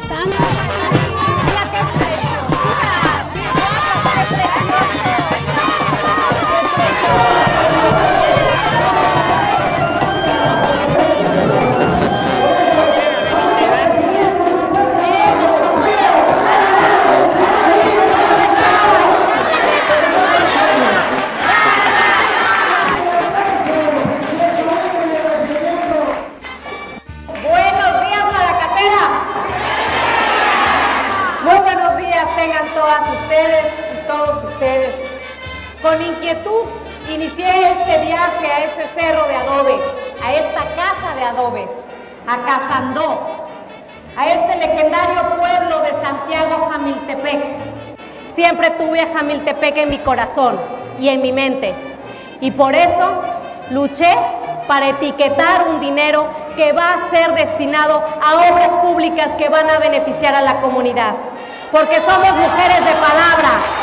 Tengan todas ustedes y todos ustedes. Con inquietud inicié este viaje a este cerro de adobe, a esta casa de adobe, a Cazandó, a este legendario pueblo de Santiago Jamiltepec. Siempre tuve a Jamiltepec en mi corazón y en mi mente, y por eso luché para etiquetar un dinero que va a ser destinado a obras públicas que van a beneficiar a la comunidad. Porque somos mujeres de palabra.